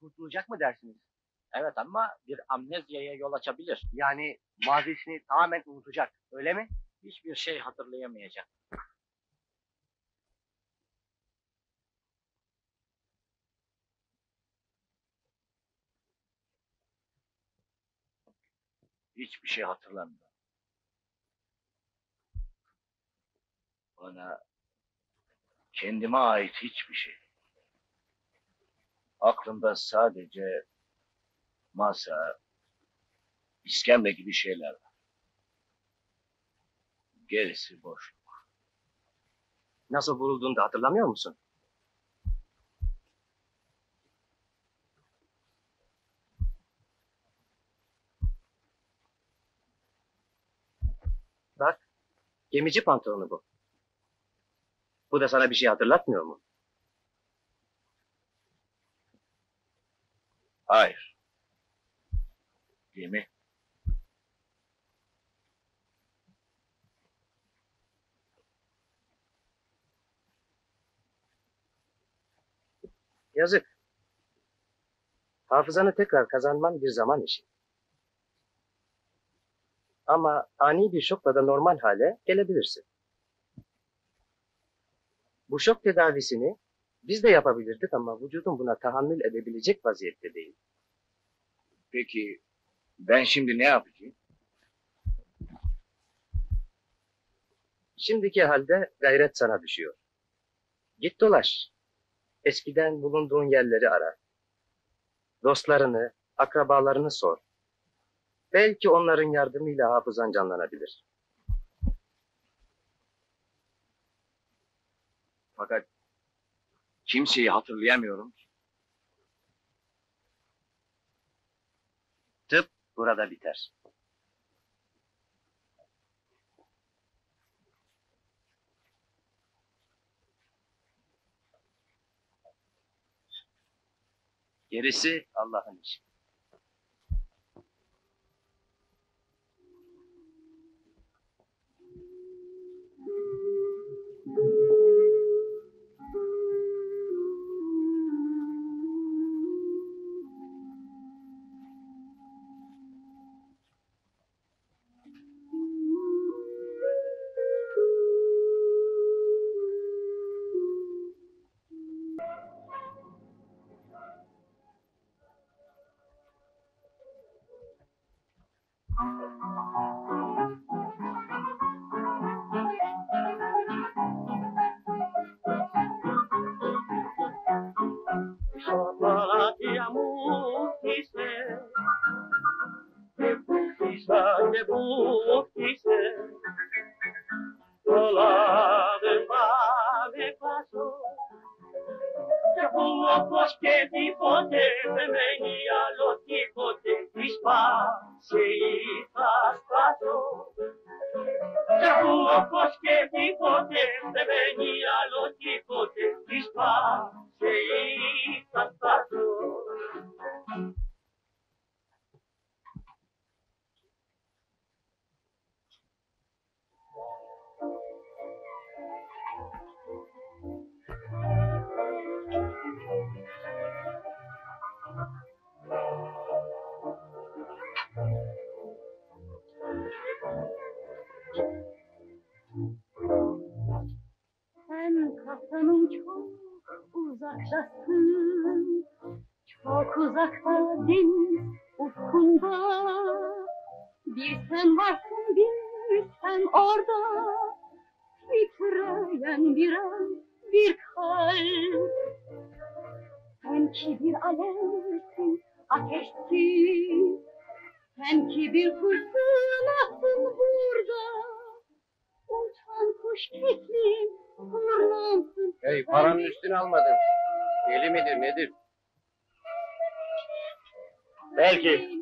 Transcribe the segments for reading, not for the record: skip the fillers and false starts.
kurtulacak mı dersiniz? Evet ama bir amnezyaya yol açabilir. Yani mazisini tamamen unutacak, öyle mi? Hiçbir şey hatırlayamayacak. Hiçbir şey hatırlamıyor. Bana kendime ait hiçbir şey. Aklımda sadece masa, iskemle gibi şeyler var. Gerisi boş. Nasıl vurulduğunu da hatırlamıyor musun? Bak, gemici pantolonu bu. Bu da sana bir şey hatırlatmıyor mu? Hayır. Gemi. Yazık. Hafızanı tekrar kazanman bir zaman işi. Ama ani bir şokla da normal hale gelebilirsin. Bu şok tedavisini biz de yapabilirdik ama vücudun buna tahammül edebilecek vaziyette değil. Peki ben şimdi ne yapacağım? Şimdiki halde gayret sana düşüyor. Git dolaş. Eskiden bulunduğun yerleri ara. Dostlarını, akrabalarını sor. Belki onların yardımıyla hafızan canlanabilir. Fakat kimseyi hatırlayamıyorum. Tıp burada biter. Gerisi Allah'ın işi. Sen kafanın çok uzaktasın, çok uzakta deniz ufkunda. Bir sen varsın, bir sen orada, titreyen bir an, bir kalp. Sen ki bir alevsin, ateşsin, sen ki bir fırtınasın burada. Uçan kuş keklim, kurnamsın. Hey, paranın üstüne almadın. Deli midir nedir? Belki.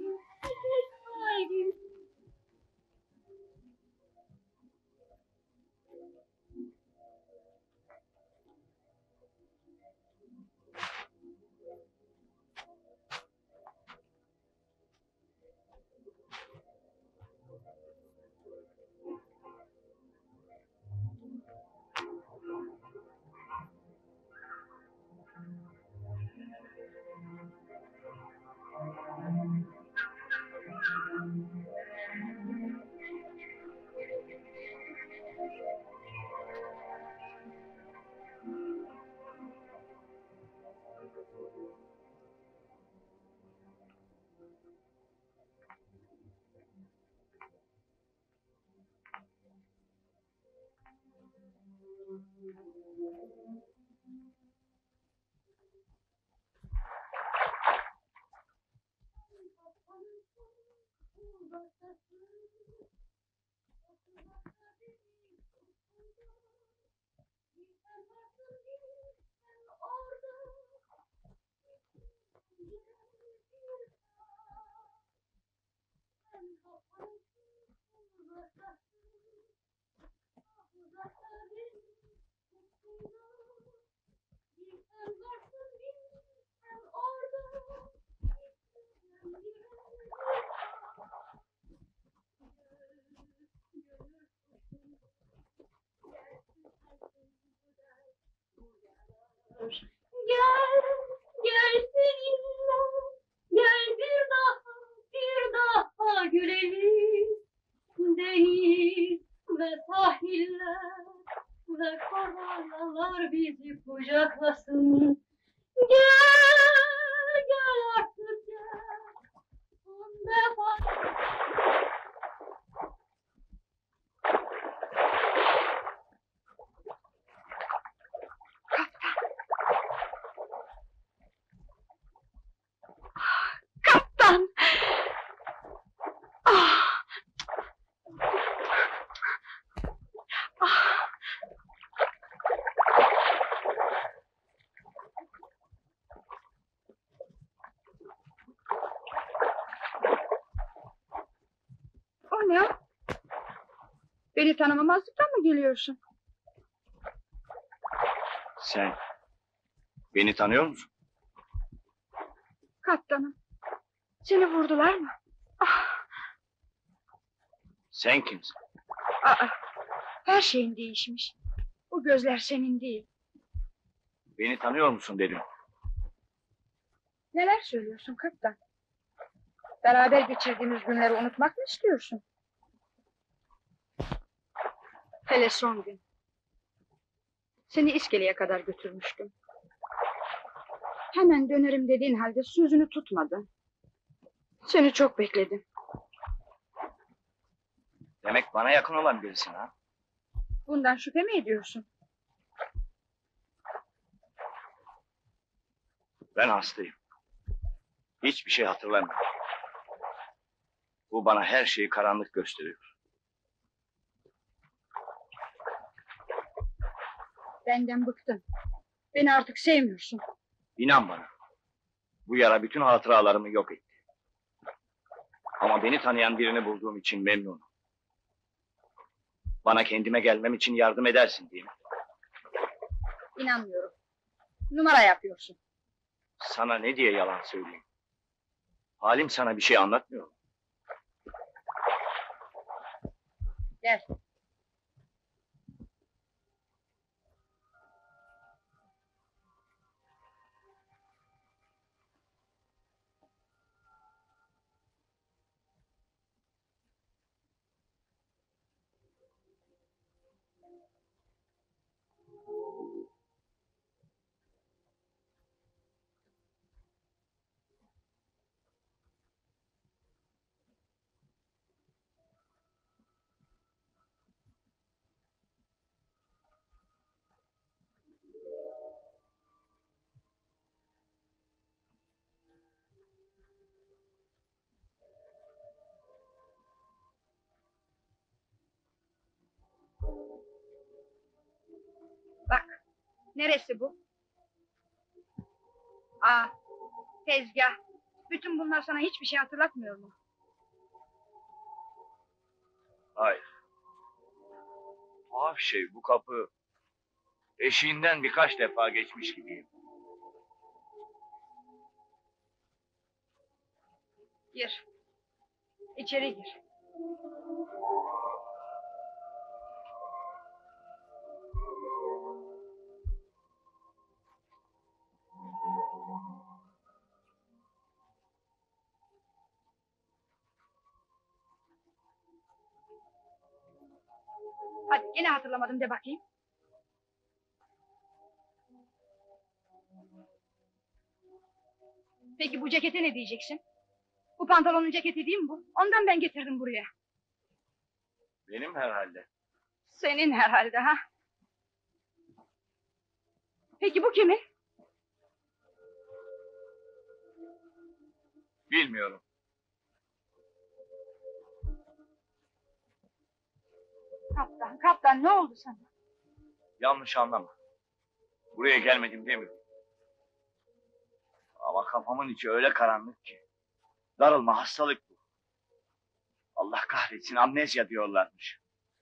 Gel, gel seninle, gel bir daha gülelim. Deniz ve sahiller ve karalar bizi kucaklasın. Gel, gel artık gel. Son defa. Kaptan! Ah! Ah! O ne o? Beni tanımamazlıktan mı geliyorsun? Sen beni tanıyor musun? Kaptanım. Seni vurdular mı? Ah! Sen kimsin? Aa, her şeyin değişmiş. Bu gözler senin değil. Beni tanıyor musun dedim. Neler söylüyorsun kaptan? Beraber geçirdiğimiz günleri unutmak mı istiyorsun? Hele son gün. Seni iskeleye kadar götürmüştüm. Hemen dönerim dediğin halde sözünü tutmadın. Seni çok bekledim. Demek bana yakın olan birisin ha? Bundan şüphe mi ediyorsun? Ben hastayım. Hiçbir şey hatırlamıyorum. Bu bana her şeyi karanlık gösteriyor. Benden bıktın. Beni artık sevmiyorsun. İnan bana. Bu yara bütün hatıralarımı yok etti. Ama beni tanıyan birini bulduğum için memnunum. Bana kendime gelmem için yardım edersin değil mi? İnanmıyorum. Numara yapıyorsun. Sana ne diye yalan söyleyeyim? Halim sana bir şey anlatmıyor mu? Gel. Bak. Neresi bu? Aa, tezgah. Bütün bunlar sana hiçbir şey hatırlatmıyor mu? Hayır. Tuhaf şey bu kapı eşiğinden birkaç defa geçmiş gibiyim. Gir. İçeri gir. Hadi gene hatırlamadım de bakayım. Peki bu cekete ne diyeceksin? Bu pantolonun ceketi değil mi bu? Ondan ben getirdim buraya. Benim herhalde. Senin herhalde ha? Peki bu kimin? Bilmiyorum. Kaptan ne oldu sana? Yanlış anlama. Buraya gelmedim demiyorum. Ama kafamın içi öyle karanlık ki. Darılma, hastalık bu. Allah kahretsin, amnezya diyorlarmış.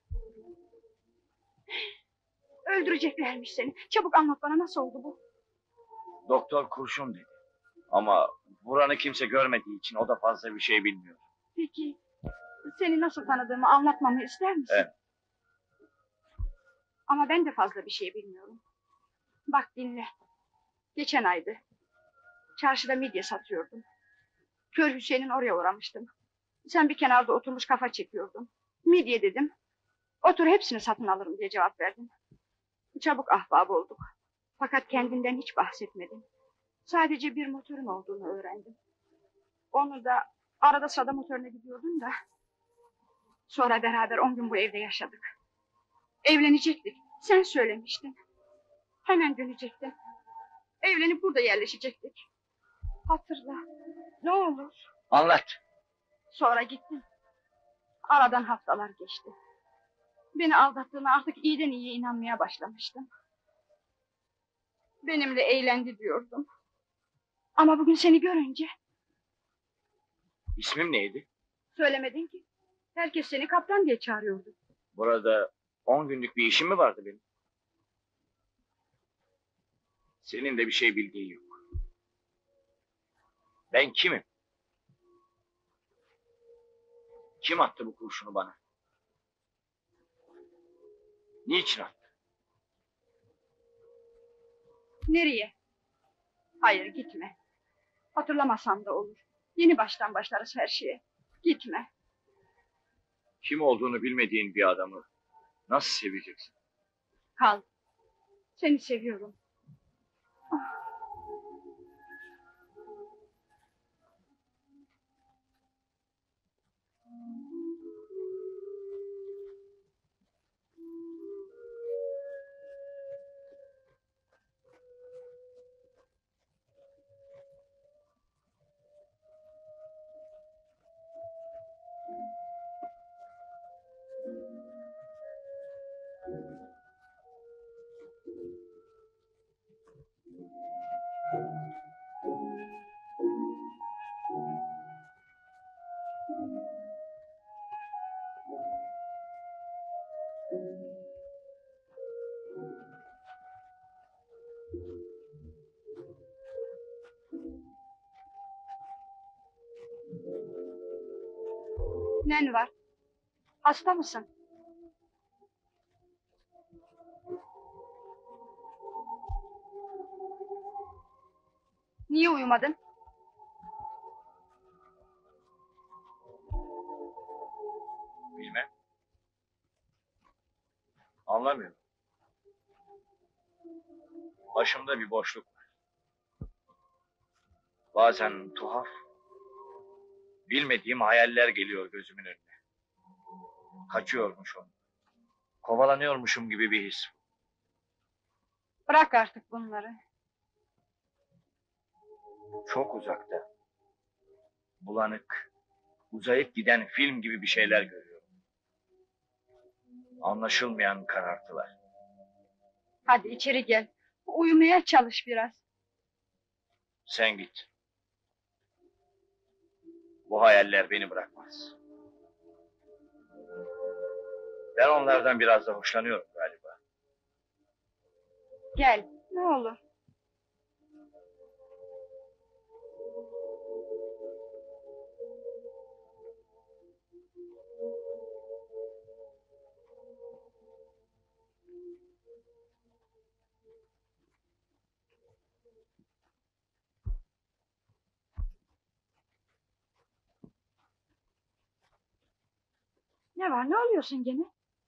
Öldüreceklermiş seni. Çabuk anlat bana, nasıl oldu bu? Doktor kurşun dedi. Ama vuranı kimse görmediği için o da fazla bir şey bilmiyor. Peki seni nasıl tanıdığımı anlatmamı ister misin? Evet. Ama ben de fazla bir şey bilmiyorum. Bak dinle. Geçen aydı. Çarşıda midye satıyordum. Kör Hüseyin'in oraya uğramıştım. Sen bir kenarda oturmuş kafa çekiyordun. Midye dedim. Otur, hepsini satın alırım diye cevap verdin. Çabuk ahbap olduk. Fakat kendinden hiç bahsetmedin. Sadece bir motorun olduğunu öğrendim. Onu da arada sırada motoruna gidiyordun da. Sonra beraber 10 gün bu evde yaşadık. Evlenecektik. Sen söylemiştin. Hemen dönecektin. Evlenip burada yerleşecektik. Hatırla. Ne olur. Anlat. Sonra gittin. Aradan haftalar geçti. Beni aldattığına artık iyiden iyiye inanmaya başlamıştım. Benimle eğlendi diyordum. Ama bugün seni görünce İsmim neydi? söylemedin ki. Herkes seni kaptan diye çağırıyordu. Burada 10 günlük bir işim mi vardı benim? Senin de bir şey bildiğin yok. Ben kimim? Kim attı bu kurşunu bana? Niçin attı? Nereye? Hayır, gitme. Hatırlamasam da olur. Yeni baştan başlarız her şeye. Gitme. Kim olduğunu bilmediğin bir adamı nasıl seveceksin? Kal. Seni seviyorum. Nen var? Hasta mısın? Niye uyumadın? Bilmem. Anlamıyorum. Başımda bir boşluk var. Bazen tuhaf, bilmediğim hayaller geliyor gözümün önüne. Kaçıyormuşum, kovalanıyormuşum gibi bir his. Bırak artık bunları. Çok uzakta, bulanık, uzayıp giden film gibi bir şeyler görüyorum. Anlaşılmayan karartılar. Hadi içeri gel. Uyumaya çalış biraz. Sen git. Bu hayaller beni bırakmaz. Ben onlardan biraz da hoşlanıyorum galiba. Gel. Ne olur. Ne var? Ne oluyorsun gene?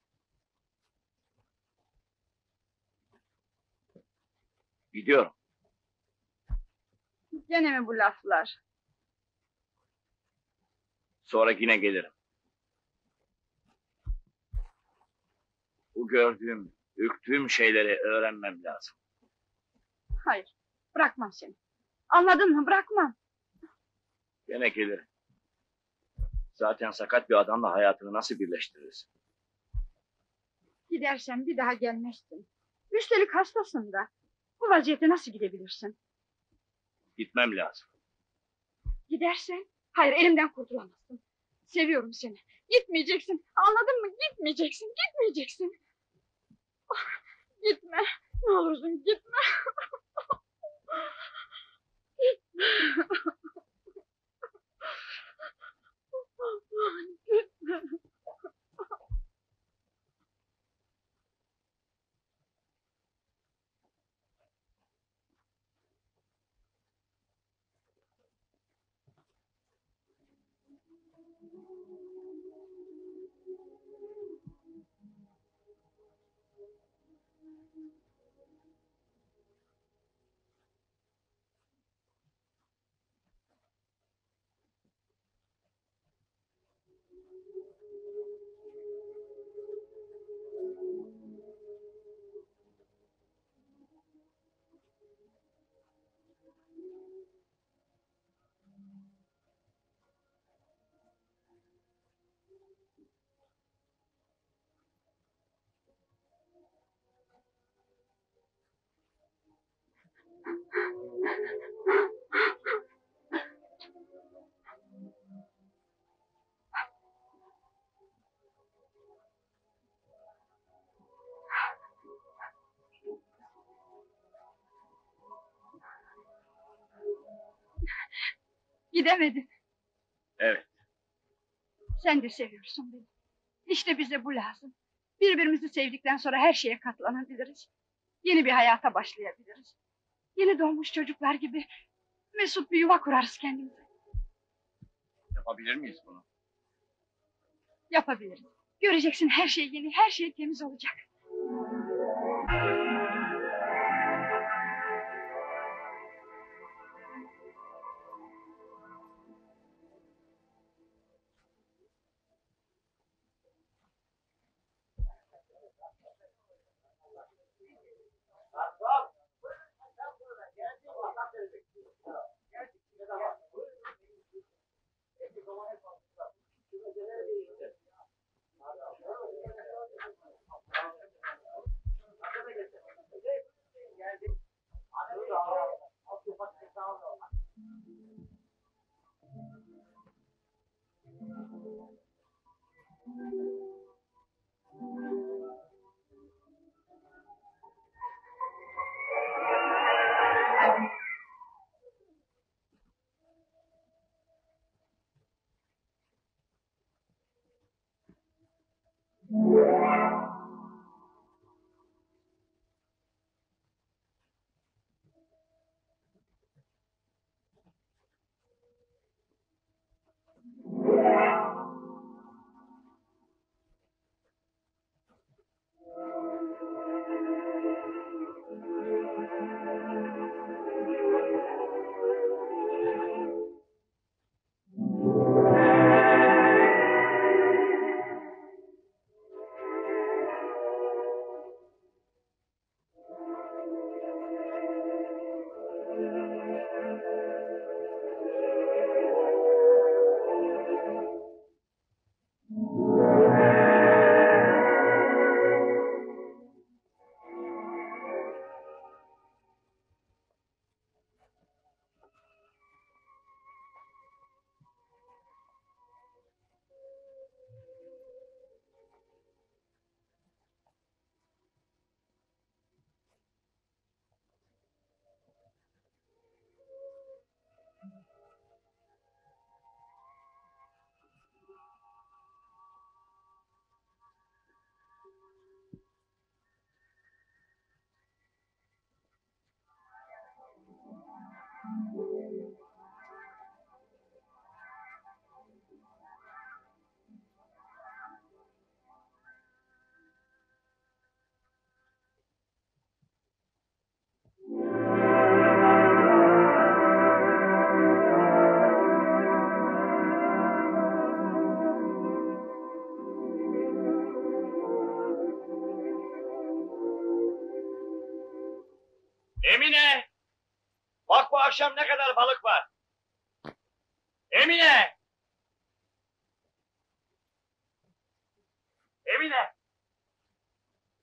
Gidiyorum. Gene mi bu laflar? Sonra yine gelirim. Bu gördüğüm, ürktüğüm şeyleri öğrenmem lazım. Hayır. Bırakmam seni. Anladın mı? Bırakmam. Gene gelirim. Zaten sakat bir adamla hayatını nasıl birleştirirsin? Gidersen bir daha gelmezsin. Üstelik hastasın da. Bu vaziyette nasıl gidebilirsin? Gitmem lazım. Gidersen, hayır elimden kurtulamazsın. Seviyorum seni. Gitmeyeceksin. Anladın mı? Gitmeyeceksin. Gitmeyeceksin. Ah, gitme. Ne olursun gitme. Gitme. Gidemedin. Evet. Sen de seviyorsun beni. İşte bize bu lazım. Birbirimizi sevdikten sonra her şeye katlanabiliriz. Yeni bir hayata başlayabiliriz. Yeni doğmuş çocuklar gibi mesut bir yuva kurarız kendimize. Yapabilir miyiz bunu? Yapabiliriz. Göreceksin her şey yeni, her şey temiz olacak. Emine! Bak bu akşam ne kadar balık var. Emine! Emine!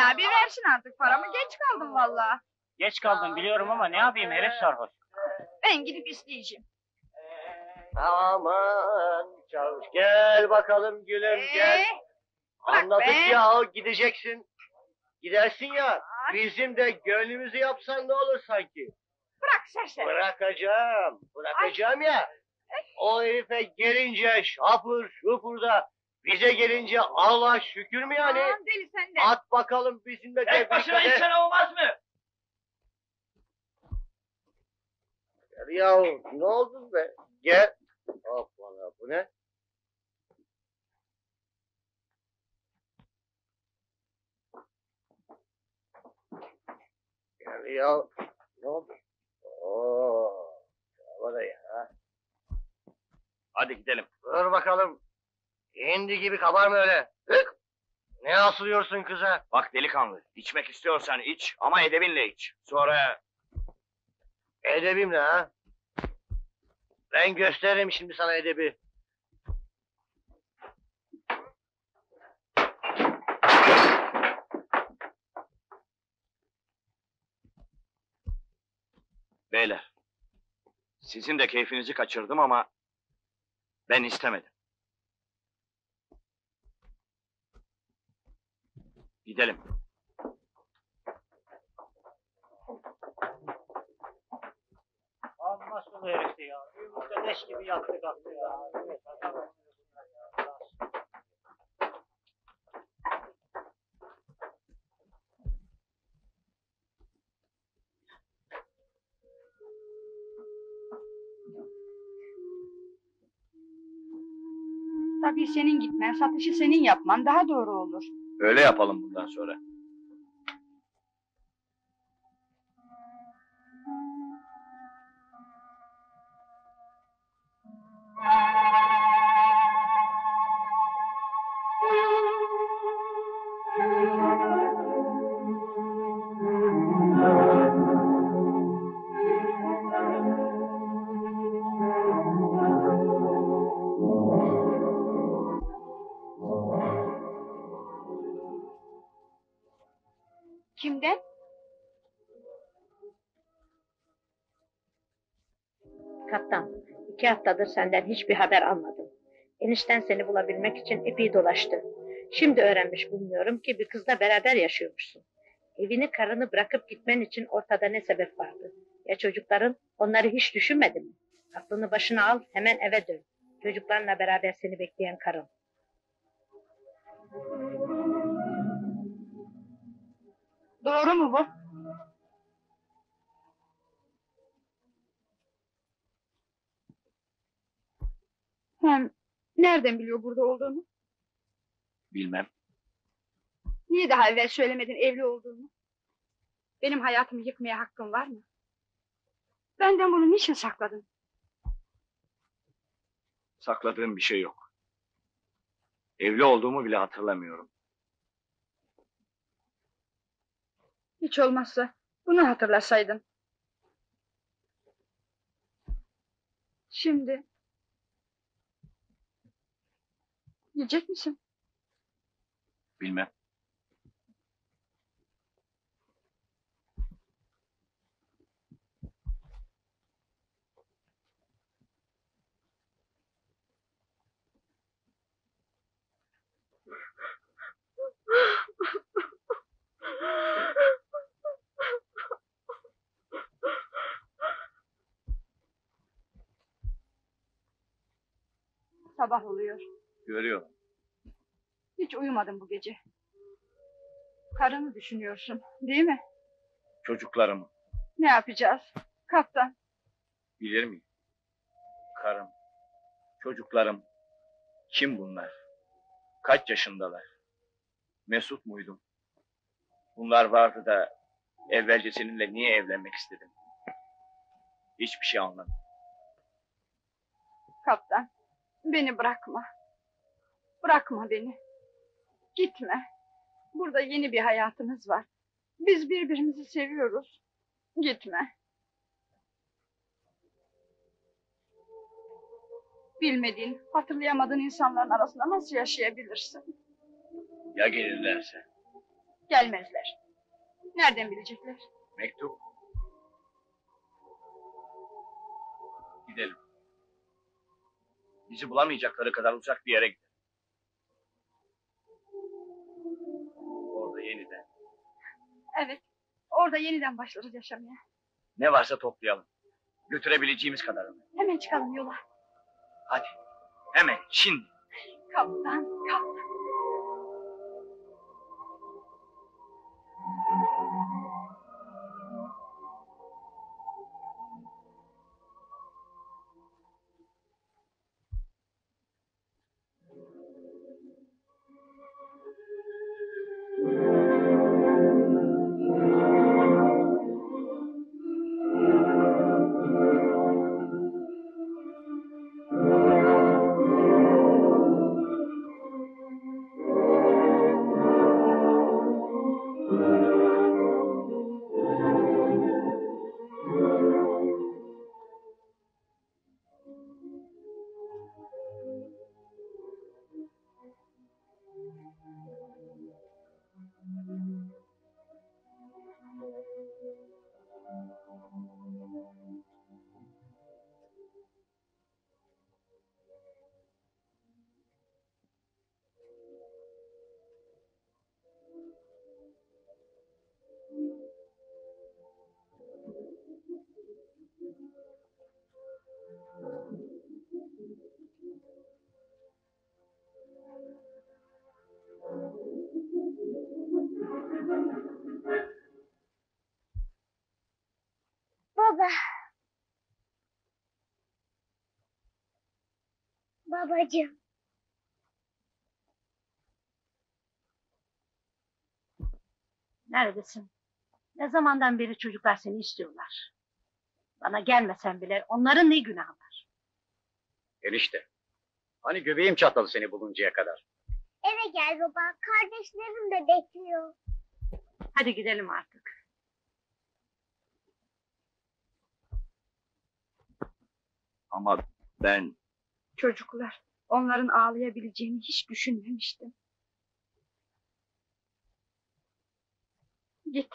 abi versin artık paramı. Geç kaldım vallahi. Geç kaldım biliyorum ama ne yapayım herif sarhoş. Ben gidip isteyeceğim. Aman çavuş gel bakalım gülüm gel. bırak Anladık be. ya gireceksin. Gidersin ya. Ay. Bizim de gönlümüzü yapsan ne olur sanki. Bırak serseri. Bırakacağım ya. O herife gelince şapur şupur da bize gelince Allah şükür mü yani? Aman deli sen de. At bakalım bizim de Tek başına insan olmaz mı? Yahu ne oldu be? Gel. Hoppala bu ne? Gel ya. Ne oldu? Oo. Hava ya. Hadi gidelim. Dur bakalım. Hindi gibi kabarma öyle. Hık. Ne asılıyorsun kıza? Bak delikanlı, içmek istiyorsan iç ama edebinle iç. Sonra Edebimle ha? Ben gösteririm şimdi sana edebi. beyler, sizin de keyfinizi kaçırdım ama ben istemedim. Gidelim. Amma sulu herifti ya. Yumurta leş gibi yattı kalktı ya. Evet, adam. Tabii senin gitmen, satışı senin yapman daha doğru olur. Öyle yapalım bundan sonra. Kimden? Kaptan, 2 haftadır senden hiçbir haber almadım. Enişten seni bulabilmek için epey dolaştı. Şimdi öğrenmiş bulunuyorum ki bir kızla beraber yaşıyormuşsun. Evini karını bırakıp gitmen için ortada ne sebep vardı? Ya çocukların, onları hiç düşünmedin mi? Aklını başına al, hemen eve dön. Çocuklarla beraber seni bekleyen karın. Doğru mu bu? Hem nereden biliyor burada olduğunu? Bilmem. Niye daha evvel söylemedin evli olduğunu? Benim hayatımı yıkmaya hakkın var mı? Benden bunu niçin sakladın? Sakladığım bir şey yok. Evli olduğumu bile hatırlamıyorum. Hiç olmazsa bunu hatırlasaydın. Şimdi... Yiyecek misin? Bilmem. Sabah oluyor. Görüyorum. Hiç uyumadın bu gece. Karını düşünüyorsun, değil mi? Çocuklarım, Ne yapacağız? Kaptan, bilir miyim? Karım, çocuklarım, kim bunlar? Kaç yaşındalar? Mesut muydum? Bunlar vardı da evvelce seninle niye evlenmek istedim? Hiçbir şey anlamadım. kaptan, beni bırakma. Bırakma beni. Gitme. Burada yeni bir hayatımız var. Biz birbirimizi seviyoruz. Gitme. Bilmediğin, hatırlayamadığın insanların arasında nasıl yaşayabilirsin? Ya gelirlerse? Gelmezler. Nereden bilecekler? Mektup. Gidelim. Bizi bulamayacakları kadar uzak bir yere gidelim. Orada yeniden Evet. Orada yeniden başlarız yaşamaya. ne varsa toplayalım. Götürebileceğimiz kadarını. Hemen çıkalım yola. Hadi. Hemen şimdi. Kaptan, kaptan. Baba. Babacığım. Neredesin? Ne zamandan beri çocuklar seni istiyorlar. Bana gelmesen bile onların ne günahı var? Enişte. Hani göbeğim çatladı seni buluncaya kadar. Eve gel baba. Kardeşlerim de bekliyor. Hadi gidelim artık. Ama ben... Çocuklar. Onların ağlayabileceğini hiç düşünmemiştim. Git.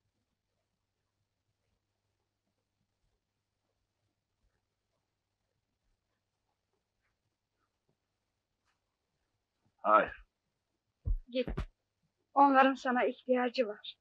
Hayır. Git. Onların sana ihtiyacı var.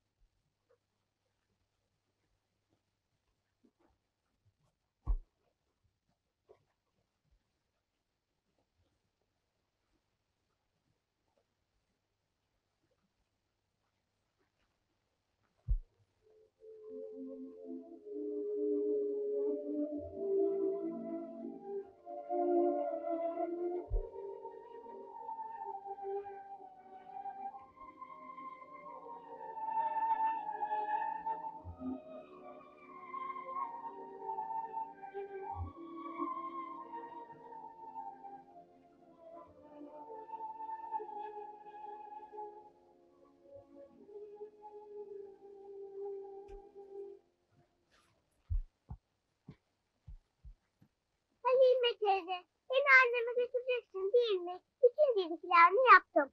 Halime teyze. Beni anneme götüreceksin değil mi? Bütün dediklerini yaptım.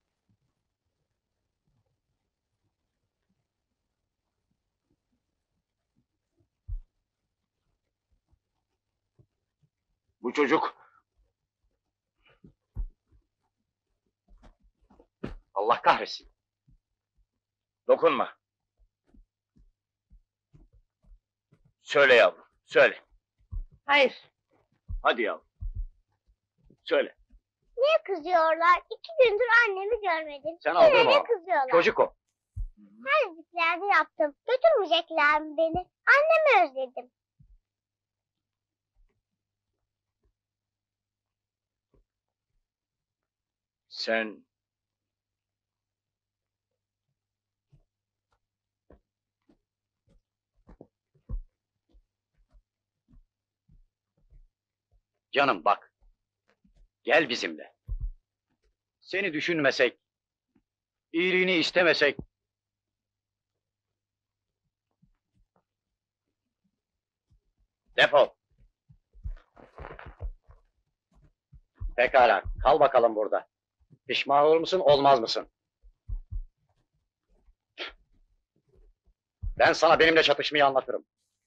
Bu çocuk... Allah kahretsin. Dokunma. Söyle yavrum, söyle. Hayır. Hadi yavrum. Söyle. Niye kızıyorlar? 2 gündür annemi görmedim. Sen Yine aldırma de onu. kızıyorlar. Çocuk o. Her dediklerini yaptım. Götürmeyecekler mi beni? Annemi özledim. Sen... Canım bak. Gel bizimle. Seni düşünmesek, iyiliğini istemesek... Defol. Pekala, kal bakalım burada. Pişman olur musun, olmaz mısın? Ben sana benimle çatışmayı anlatırım.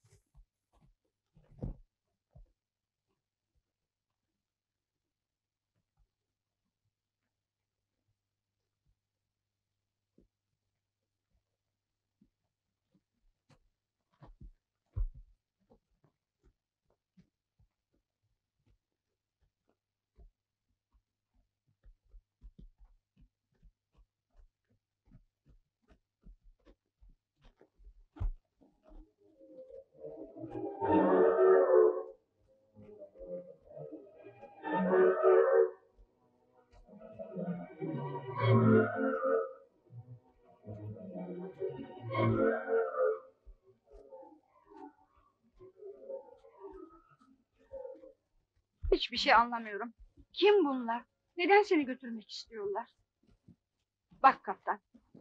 Hiçbir şey anlamıyorum. Kim bunlar? Neden seni götürmek istiyorlar? Bak kaptan.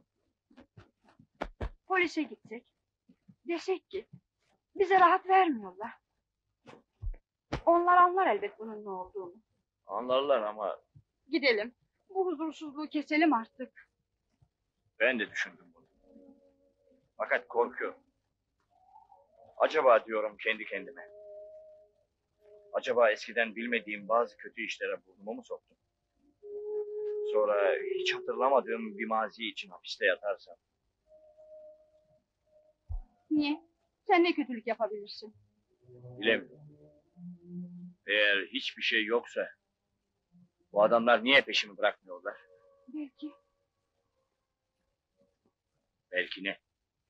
Polise gitsek. Desek ki bize rahat vermiyorlar. Onlar anlar elbet bunun ne olduğunu. Anlarlar ama Gidelim. Bu huzursuzluğu keselim artık. ben de düşündüm bunu. Fakat korkuyorum. Acaba diyorum kendi kendime. Acaba eskiden bilmediğim bazı kötü işlere burnumu mu soktum? Sonra hiç hatırlamadığım bir mazi için hapiste yatarsam. Niye? Sen ne kötülük yapabilirsin? Bilemiyorum. Eğer hiçbir şey yoksa bu adamlar niye peşimi bırakmıyorlar? Belki. Belki ne?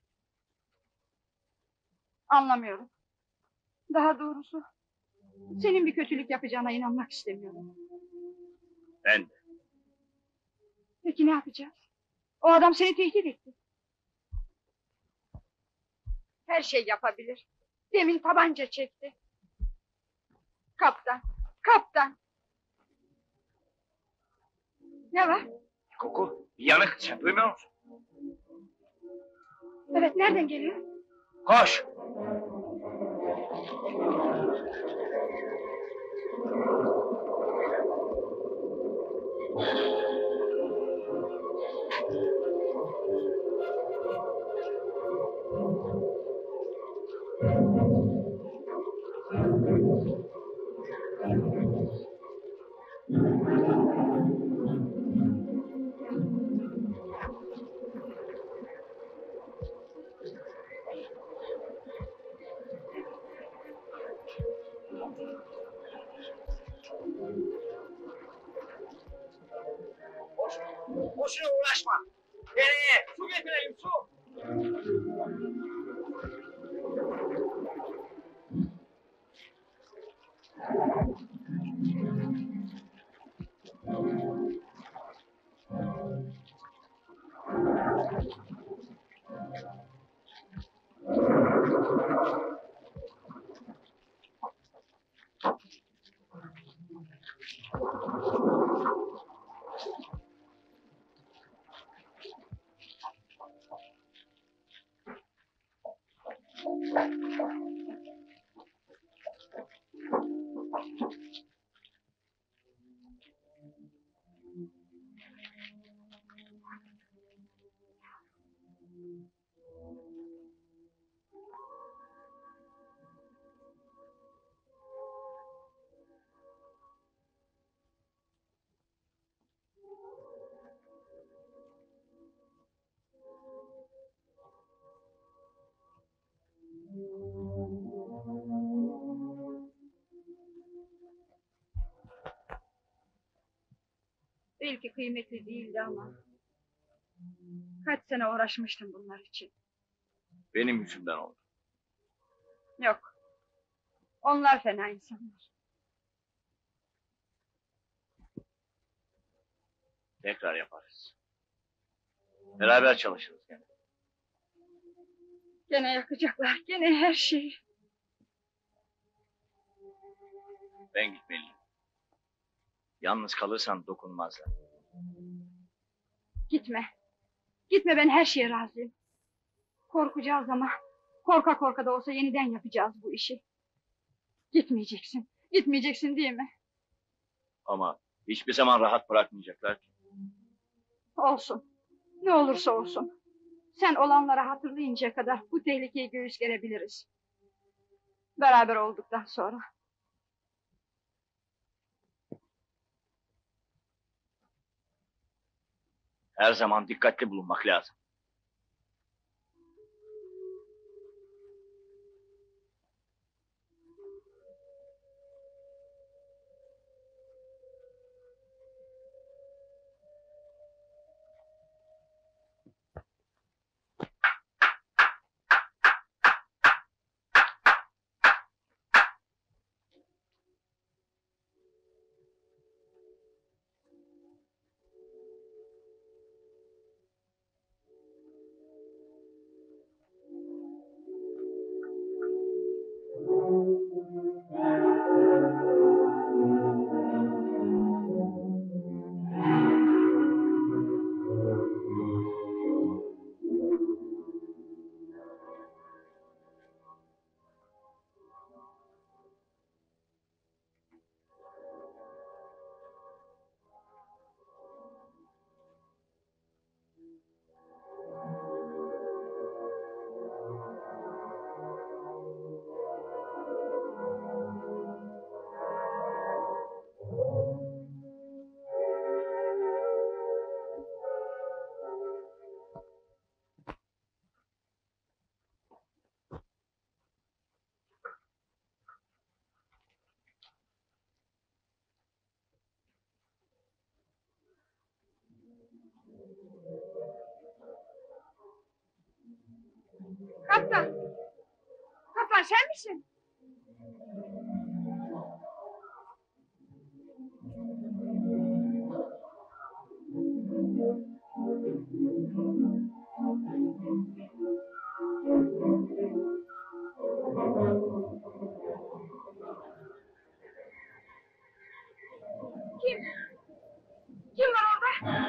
Anlamıyorum. Daha doğrusu senin bir kötülük yapacağına inanmak istemiyorum. Ben de. Peki ne yapacağız? O adam seni tehdit etti. Her şey yapabilir. Demin tabanca çekti. Kaptan, kaptan. Ne var? Koku, bir yanık. Sen duymuyor musun? Evet, nereden geliyor? Koş! Boşuna uğraşma. Nereye? Su getireyim su. Belki kıymetli değildi ama... Kaç sene uğraşmıştım bunlar için. Benim yüzümden oldu. Yok. Onlar fena insanlar. Tekrar yaparız. Beraber çalışırız gene. Gene yakacaklar, gene her şeyi. Ben gitmeliyim. Yalnız kalırsan dokunmazlar. Gitme. Gitme, ben her şeye razıyım. Korkacağız ama korka korka da olsa yeniden yapacağız bu işi. Gitmeyeceksin. Gitmeyeceksin değil mi? Ama hiçbir zaman rahat bırakmayacaklar ki. Olsun. Ne olursa olsun. Sen olanları hatırlayıncaya kadar bu tehlikeyi göğüs gerebiliriz. Beraber olduktan sonra. Her zaman dikkatli bulunmak lazım. Kaptan! Kaptan sen misin? Kim? Kim var orada?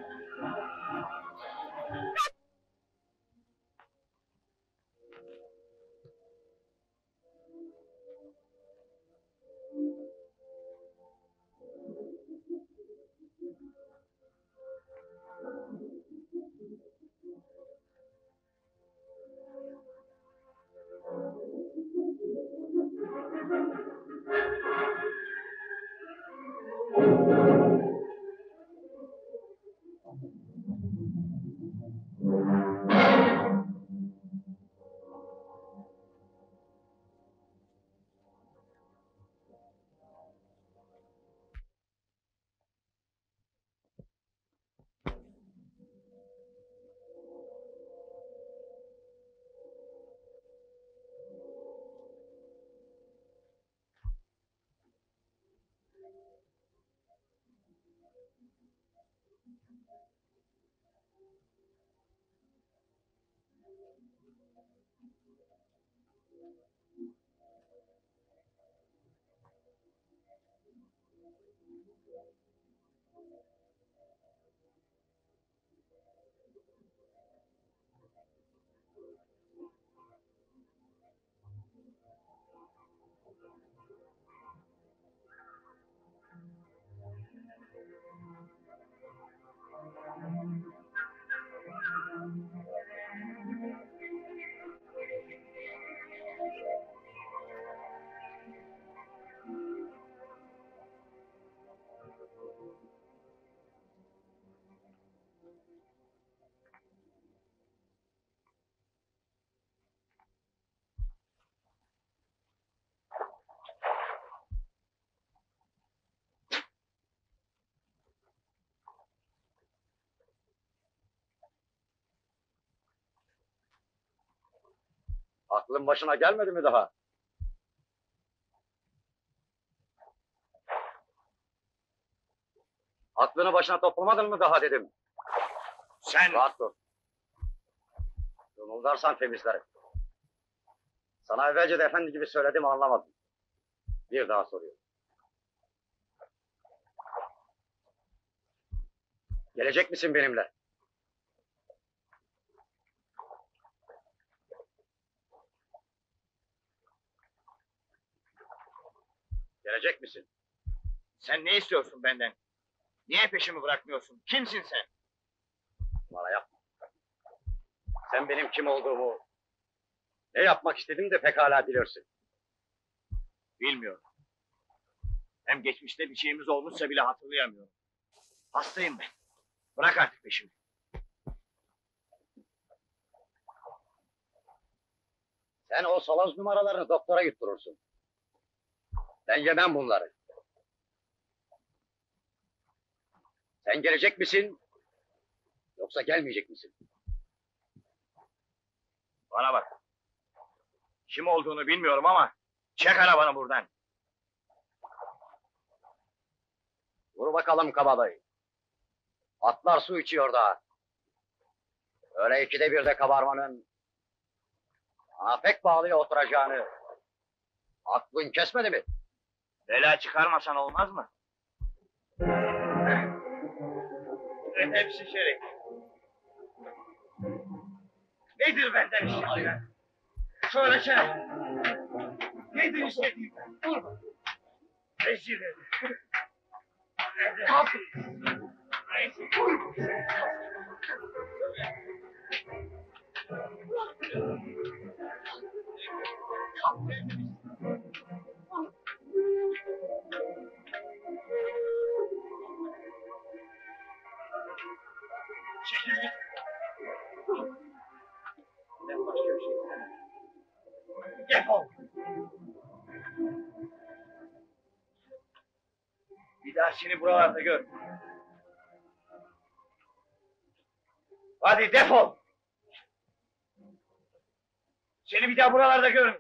Aklın başına gelmedi mi daha? Aklını başına toplamadın mı daha dedim. Sen Rahat dur. Yumuldarsan temizlerim. Sana evvelce de efendi gibi söyledim anlamadın. Bir daha soruyorum. Gelecek misin benimle? Gelecek misin? Sen ne istiyorsun benden? Niye peşimi bırakmıyorsun? Kimsin sen? Bana yapma. Sen benim kim olduğumu, ne yapmak istediğimi de pekala bilirsin. Bilmiyorum. Hem geçmişte bir şeyimiz olmuşsa bile hatırlayamıyorum. Hastayım ben. Bırak artık peşimi. Sen o saloz numaralarını doktora yutturursun. Ben yemem bunları. Sen gelecek misin? Yoksa gelmeyecek misin? Bana bak. Kim olduğunu bilmiyorum ama çek arabanı buradan. Vur bakalım kabadayı. Atlar su içiyor daha. Öyle ikide bir de kabarmanın bana pek bağlıya oturacağını aklın kesmedi mi? Bela çıkarmasan olmaz mı? Hepsi şerek. Nedir benden istediğin? Söylesene. Nedir istediğin? Vurma. Rezil edin. Kalk. Vurma. Çekil. Ben başka bir şey istemem. Defol. Bir daha seni buralarda gör. Hadi defol. Seni bir daha buralarda görün.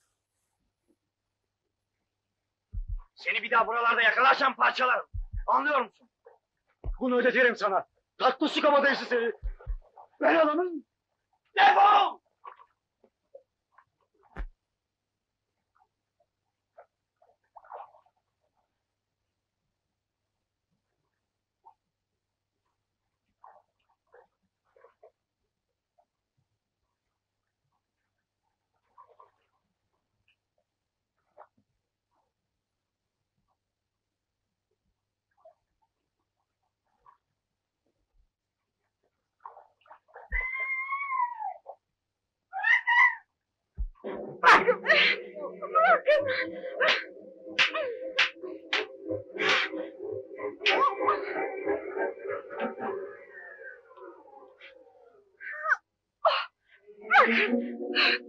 Seni bir daha buralarda yakalarsam parçalarım. Anlıyor musun? Bunu ödetirim sana. Tatlı su kabadayısı seni. Ben adamım. Defol! Bırakın. Bırakın. Bırakın.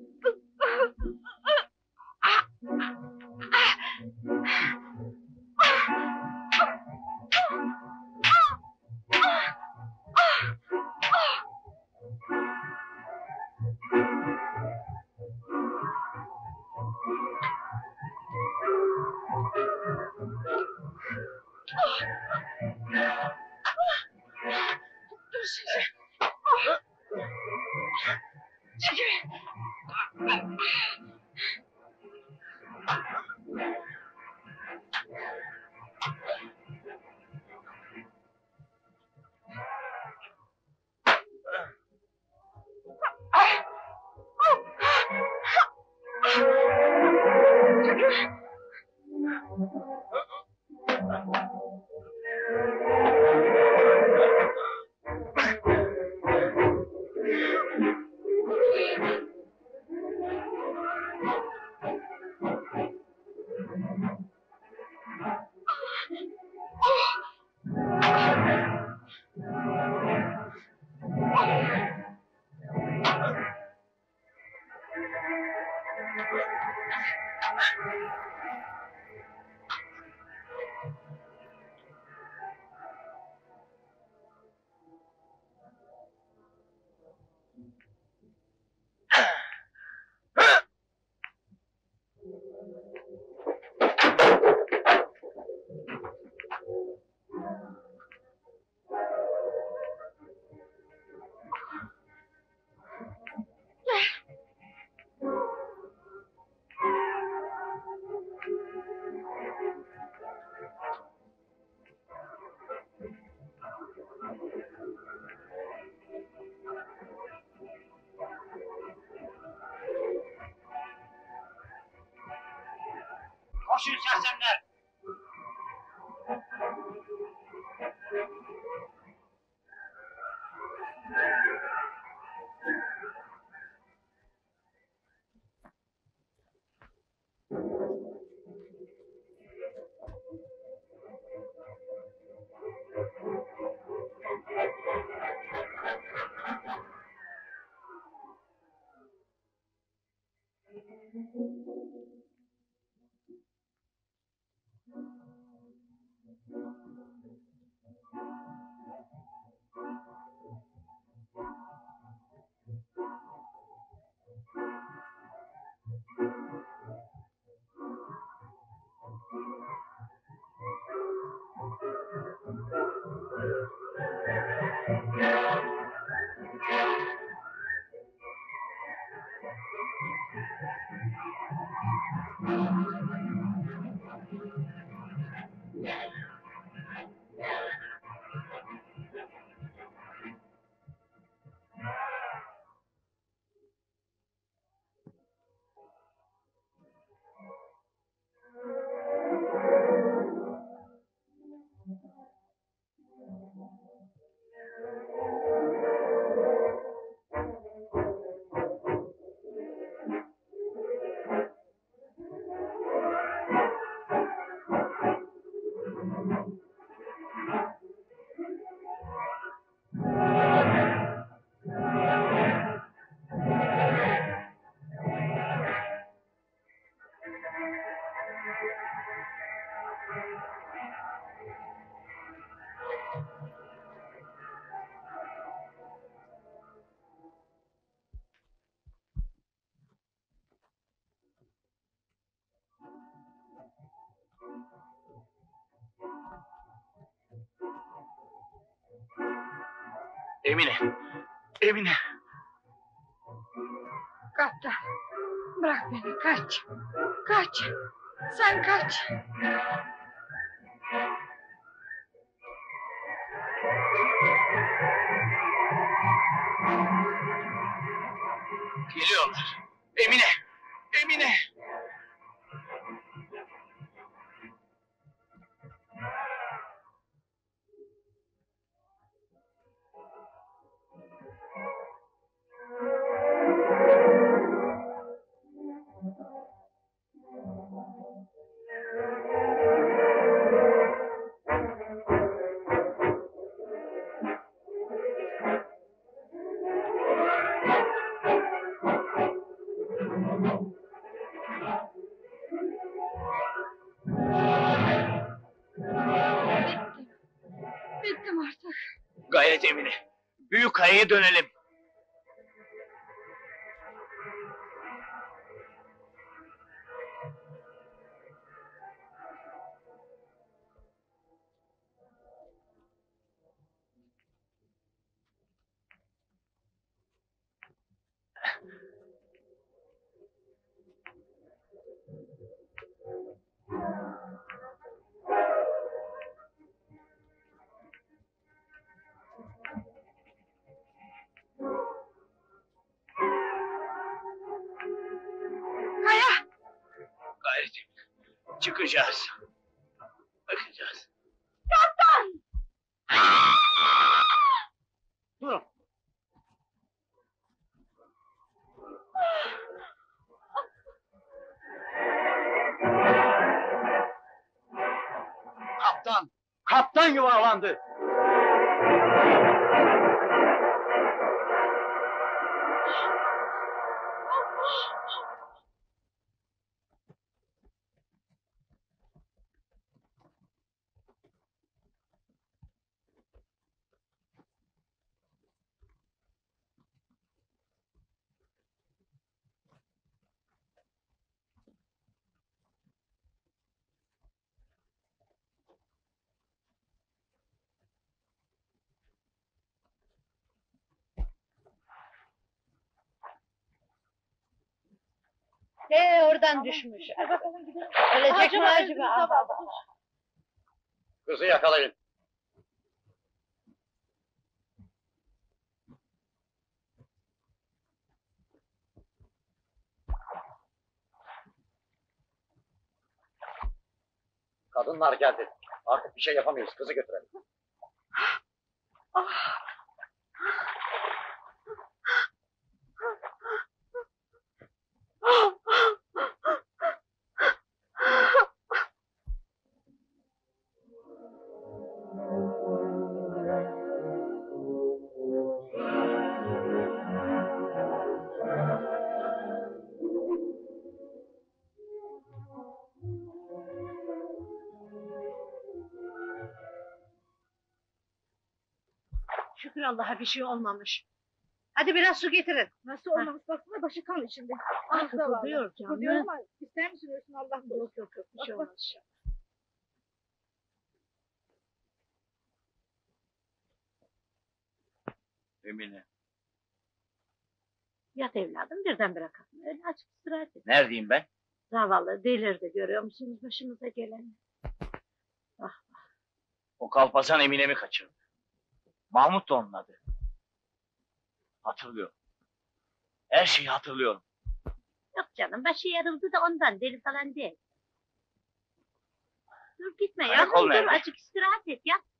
Dur size. Çekil. Koşun sersemler. Emine! Emine! Kaptan, bırak beni, kaç. Kaç, sen kaç. Geliyorlar! Emine! Emine! Bittim artık. Gayret Emine! Büyük kayaya dönelim! Kaya! Gayret Emine! Çıkacağız! Bakacağız! Kaptan! Durun. Kaptan! Kaptan yuvarlandı! Oradan düşmüş. Ölecek mi acaba? Kızı yakalayın. Kadınlar geldi. Artık bir şey yapamayız. Kızı götürelim. Şükür Allah'a bir şey olmamış. Hadi biraz su getirin. Nasıl olmamış baksana başı kan içinde. Ah kıpırdıyor canım. Kıpırdıyor ama ister misin ölsün Allah korusun. Yok bir şey olmaz. Emine. Yat evladım birdenbire kalkma. Öyle açık istirahat et. Neredeyim ben? Zavallı delirdi görüyor musunuz başımıza geleni? O kalpazan Emine'mi kaçırdı. Mahmut da onun adı. Hatırlıyorum. Her şeyi hatırlıyorum. Yok canım başı yarıldı da ondan deli falan değil. Dur gitme Karakol yavrum dur nerede? açık istirahat et yat.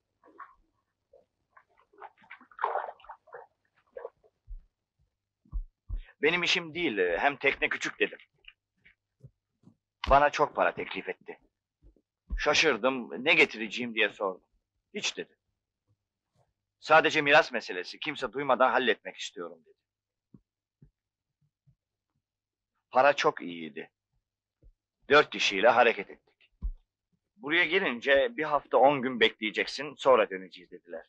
Benim işim değil, hem tekne küçük dedim. Bana çok para teklif etti. Şaşırdım, ne getireceğim diye sordum. Hiç dedi. Sadece miras meselesi, kimse duymadan halletmek istiyorum dedi. Para çok iyiydi. 4 kişiyle hareket ettik. Buraya gelince bir hafta 10 gün bekleyeceksin, sonra döneceğiz dediler.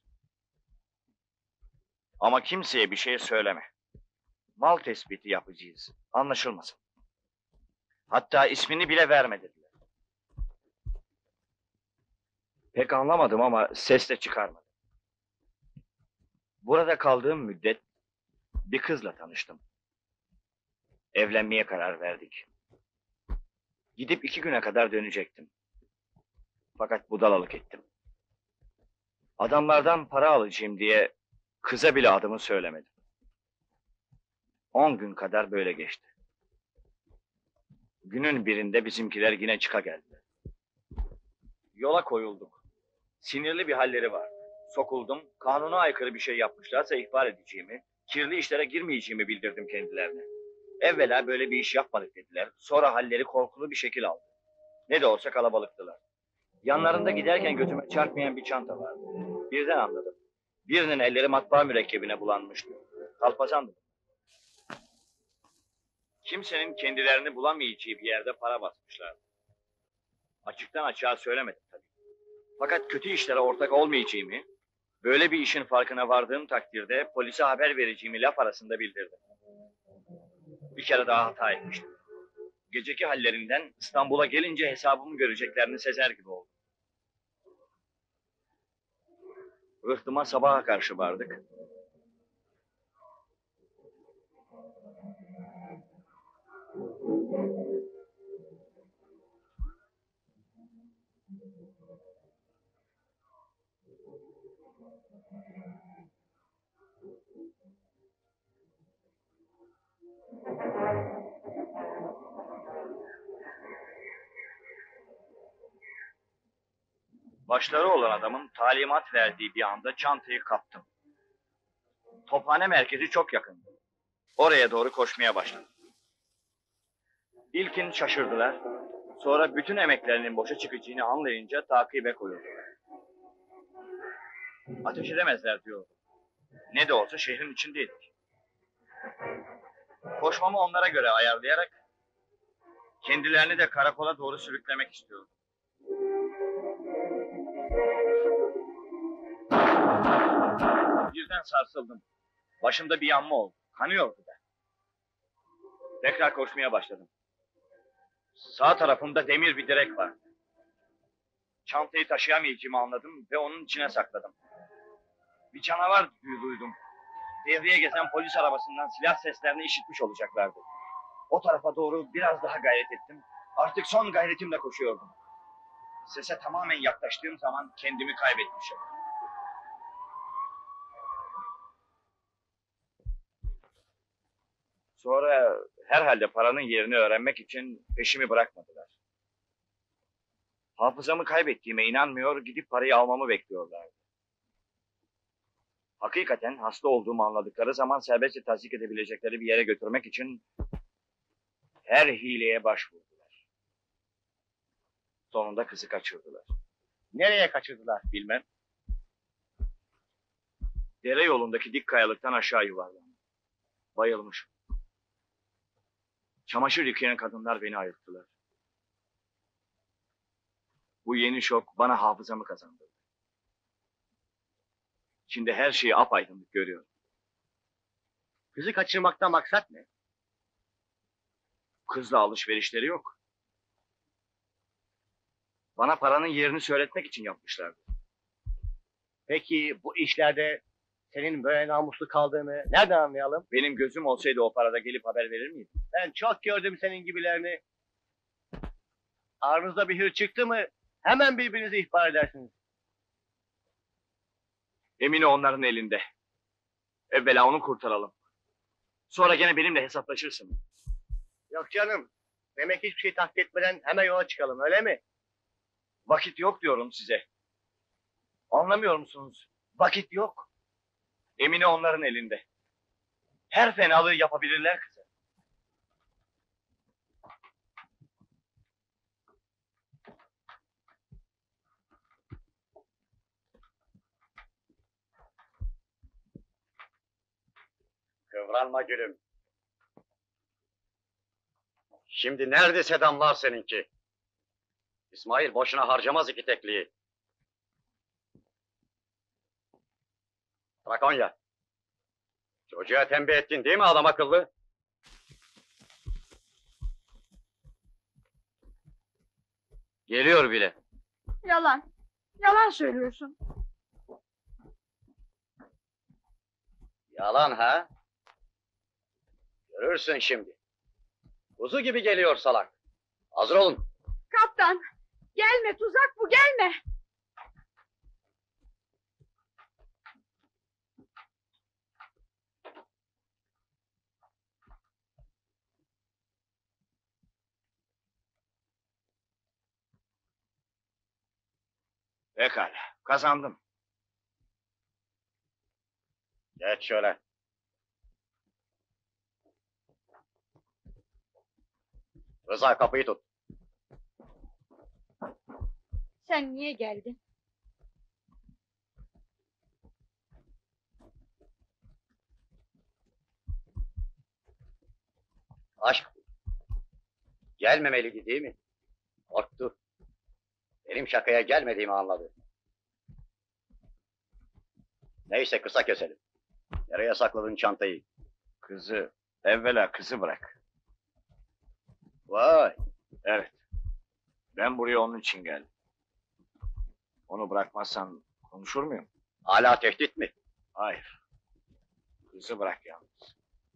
Ama kimseye bir şey söyleme. Mal tespiti yapacağız, anlaşılmasın. Hatta ismini bile verme dediler. Pek anlamadım ama ses de çıkarmadım. Burada kaldığım müddet bir kızla tanıştım. Evlenmeye karar verdik. Gidip 2 güne kadar dönecektim. Fakat budalalık ettim. Adamlardan para alacağım diye kıza bile adımı söylemedim. 10 gün kadar böyle geçti. Günün birinde bizimkiler yine çıka geldiler. Yola koyulduk. Sinirli bir halleri var. Sokuldum, kanuna aykırı bir şey yapmışlarsa ihbar edeceğimi, kirli işlere girmeyeceğimi bildirdim kendilerine. Evvela böyle bir iş yapmadık dediler, sonra halleri korkulu bir şekil aldı. Ne de olsa kalabalıktılar. Yanlarında giderken gözüme çarpmayan bir çanta vardı. Birden anladım. Birinin elleri matbaa mürekkebine bulanmıştı. Kalpazandı. Kimsenin kendilerini bulamayacağı bir yerde para basmışlardı. Açıktan açığa söylemedim tabii. Fakat kötü işlere ortak olmayacağımı, böyle bir işin farkına vardığım takdirde polise haber vereceğimi laf arasında bildirdim. Bir kere daha hata etmiştim. Geceki hallerinden İstanbul'a gelince hesabımı göreceklerini sezer gibi oldum. Rıhtıma sabaha karşı vardık. Başları olan adamın talimat verdiği bir anda çantayı kaptım. Tophane merkezi çok yakındı. Oraya doğru koşmaya başladım. İlkin şaşırdılar. Sonra bütün emeklerinin boşa çıkacağını anlayınca takibe koyuldular. Ateş edemezler diyordum. Ne de olsa şehrin içindeydik. Koşmamı onlara göre ayarlayarak kendilerini de karakola doğru sürüklemek istiyorum. Birden sarsıldım. Başımda bir yanma oldu. Kanıyordu da. Tekrar koşmaya başladım. Sağ tarafımda demir bir direk vardı. Çantayı taşıyamayacağımı anladım ve onun içine sakladım. Bir canavar duydum. Devreye gezen polis arabasından silah seslerini işitmiş olacaklardı. O tarafa doğru biraz daha gayret ettim. Artık son gayretimle koşuyordum. Sese tamamen yaklaştığım zaman kendimi kaybetmişim. Sonra herhalde paranın yerini öğrenmek için peşimi bırakmadılar. Hafızamı kaybettiğime inanmıyor, gidip parayı almamı bekliyorlardı. Hakikaten hasta olduğumu anladıkları zaman serbestçe tasdik edebilecekleri bir yere götürmek için her hileye başvurdular. Sonunda kızı kaçırdılar. Nereye kaçırdılar? Bilmem. Dere yolundaki dik kayalıktan aşağı yuvarlandı. Bayılmışım. Çamaşır yıkayan kadınlar beni ayırttılar. Bu yeni şok bana hafızamı kazandırdı. Şimdi her şeyi apaydınlık görüyorum. Kızı kaçırmaktan maksat ne? Kızla alışverişleri yok. Bana paranın yerini söyletmek için yapmışlardı. Peki bu işlerde senin böyle namuslu kaldığını nereden anlayalım? Benim gözüm olsaydı o parada gelip haber verir miydim? Ben çok gördüm senin gibilerini. Aranızda bir hır çıktı mı hemen birbirinizi ihbar edersiniz. Emine onların elinde. Evvela onu kurtaralım. Sonra gene benimle hesaplaşırsın. Yok canım. Demek hiçbir şey taklit etmeden hemen yola çıkalım öyle mi? Vakit yok diyorum size. Anlamıyor musunuz? Vakit yok. Emine onların elinde. Her fenalığı yapabilirler kıza. Kıvranma gülüm. Şimdi neredeyse damlar seninki. İsmail boşuna harcamaz iki tekliği. Trakonya. Çocuğa tembih ettin değil mi adam akıllı? Geliyor bile. Yalan. Yalan söylüyorsun. Yalan ha? Görürsün şimdi. Kuzu gibi geliyor salak. Hazır olun. Kaptan. Gelme tuzak bu gelme. Pekala, kazandım. Geç şöyle. Rıza kapıyı tut. Sen niye geldin? Aşk. Gelmemeliydi değil mi? Korktu. Benim şakaya gelmediğimi anladı. Neyse kısa keselim. Nereye sakladın çantayı? Kızı, evvela kızı bırak. Vay. Evet. Ben buraya onun için geldim. Onu bırakmazsan konuşur muyum? Hala tehdit mi? Hayır. Kızı bırak yalnız.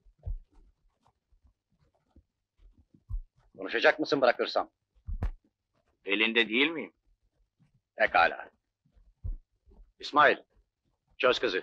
Konuşacak mısın bırakırsam? Elinde değil miyim? Pekala. İsmail, çöz kızı.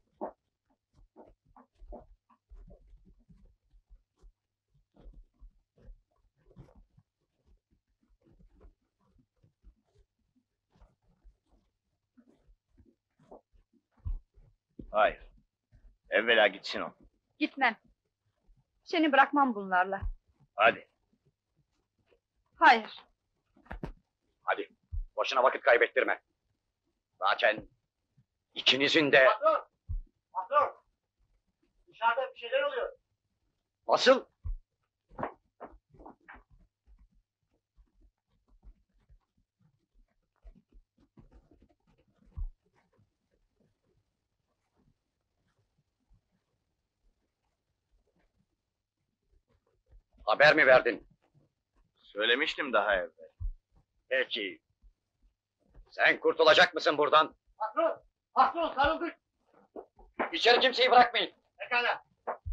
Hayır. Evvela gitsin o. Gitmem. Seni bırakmam bunlarla. Hadi. Hayır. Hadi, boşuna vakit kaybettirme. Zaten ikinizin de... Patron! Patron! Dışarıda bir şeyler oluyor. Nasıl? Haber mi verdin? Söylemiştim daha evvel. Peki. Sen kurtulacak mısın buradan? Patron! Patron sarıldık. İçeri kimseyi bırakmayın. Pekala.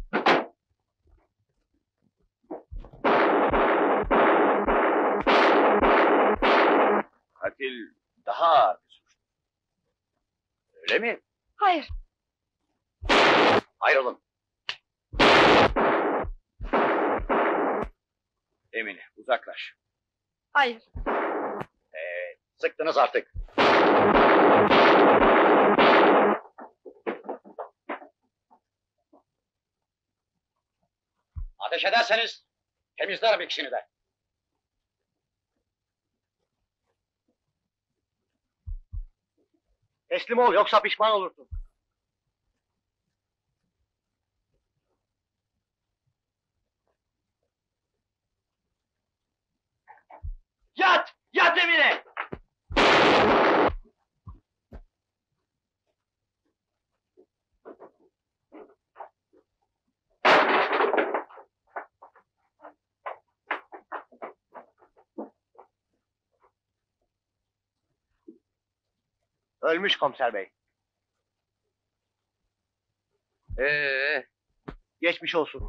Katil daha ağır bir suç. Öyle mi? Hayır. Ayrılın. Emine, uzaklaş. Hayır. Sıktınız artık. Ateş ederseniz temizlerim ikisini de. Teslim ol yoksa pişman olursun. Yat! Yat Emine! Ölmüş komiser bey. Ee, Geçmiş olsun.